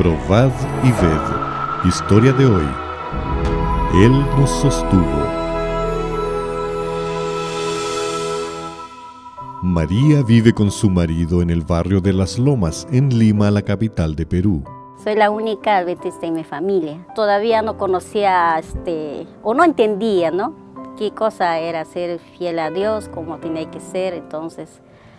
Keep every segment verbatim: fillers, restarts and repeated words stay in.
Probad y ved. Historia de hoy. Él nos sostuvo. María vive con su marido en el barrio de Las Lomas, en Lima, la capital de Perú. Soy la única adventista en mi familia. Todavía no conocía, este, o no entendía, ¿no? Qué cosa era ser fiel a Dios, cómo tenía que ser. Entonces,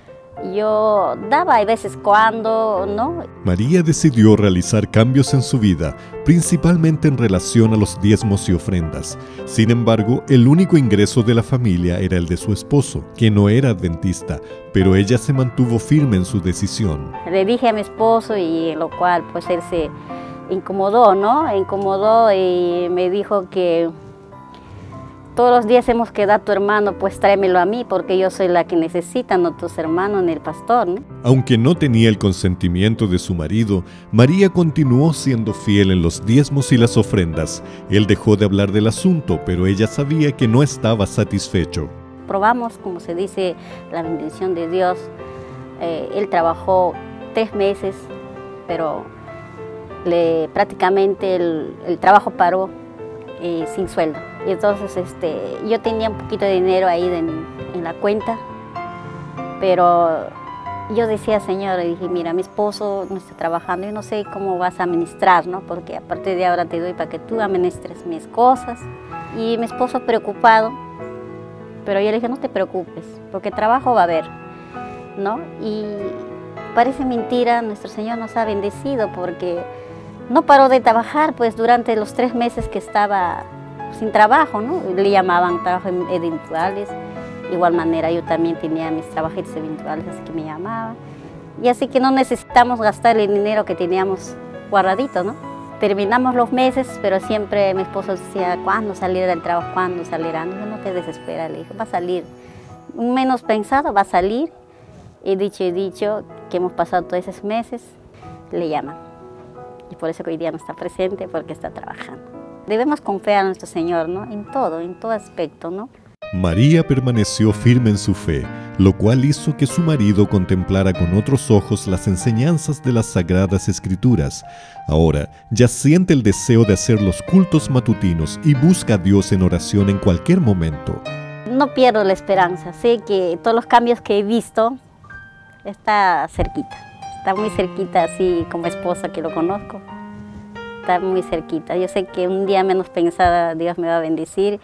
yo daba a veces cuando, ¿no? María decidió realizar cambios en su vida, principalmente en relación a los diezmos y ofrendas. Sin embargo, el único ingreso de la familia era el de su esposo, que no era adventista, pero ella se mantuvo firme en su decisión. Le dije a mi esposo y en lo cual pues él se incomodó, ¿no? Incomodó y me dijo que todos los días hemos quedado a tu hermano, pues tráemelo a mí, porque yo soy la que necesita, no tus hermanos ni el pastor, ¿no? Aunque no tenía el consentimiento de su marido, María continuó siendo fiel en los diezmos y las ofrendas. Él dejó de hablar del asunto, pero ella sabía que no estaba satisfecho. Probamos, como se dice, la bendición de Dios. Eh, él trabajó tres meses, pero le, prácticamente el, el trabajo paró eh, sin sueldo. Y entonces este, yo tenía un poquito de dinero ahí de, en la cuenta, pero yo decía, Señor, y dije, mira, mi esposo no está trabajando, yo no sé cómo vas a administrar, ¿no? Porque a partir de ahora te doy para que tú administres mis cosas. Y mi esposo preocupado, pero yo le dije, no te preocupes, porque trabajo va a haber, ¿no? Y parece mentira, nuestro Señor nos ha bendecido porque no paró de trabajar, pues durante los tres meses que estaba sin trabajo, ¿no? Le llamaban trabajos eventuales. De igual manera yo también tenía mis trabajitos eventuales, así que me llamaban. Y así que no necesitamos gastar el dinero que teníamos guardadito, ¿no? Terminamos los meses, pero siempre mi esposo decía, ¿cuándo saliera del trabajo? ¿Cuándo saliera? No, no te desesperes, le dije, va a salir. Menos pensado, va a salir. He dicho y dicho que hemos pasado todos esos meses, le llaman. Y por eso que hoy día no está presente, porque está trabajando. Debemos confiar en nuestro Señor, ¿no? En todo, en todo aspecto, ¿no? María permaneció firme en su fe, lo cual hizo que su marido contemplara con otros ojos las enseñanzas de las Sagradas Escrituras. Ahora ya siente el deseo de hacer los cultos matutinos y busca a Dios en oración en cualquier momento. No pierdo la esperanza, sé que todos los cambios que he visto está cerquita, está muy cerquita, así como esposa que lo conozco. Está muy cerquita. Yo sé que un día menos pensada Dios me va a bendecir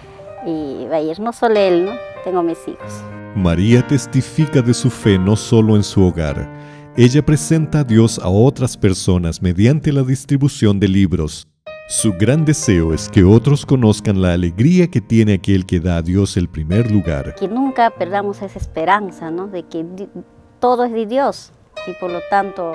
y va a ir. No solo él, ¿no? Tengo mis hijos. María testifica de su fe no solo en su hogar. Ella presenta a Dios a otras personas mediante la distribución de libros. Su gran deseo es que otros conozcan la alegría que tiene aquel que da a Dios el primer lugar. Que nunca perdamos esa esperanza, ¿no? De que todo es de Dios y por lo tanto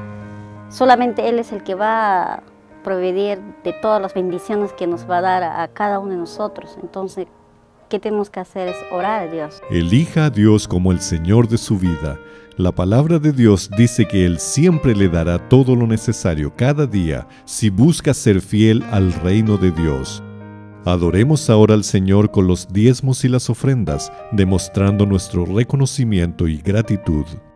solamente Él es el que va a proveer de todas las bendiciones que nos va a dar a, a cada uno de nosotros. Entonces, ¿qué tenemos que hacer? Es orar a Dios. Elija a Dios como el Señor de su vida. La palabra de Dios dice que Él siempre le dará todo lo necesario cada día si busca ser fiel al reino de Dios. Adoremos ahora al Señor con los diezmos y las ofrendas, demostrando nuestro reconocimiento y gratitud.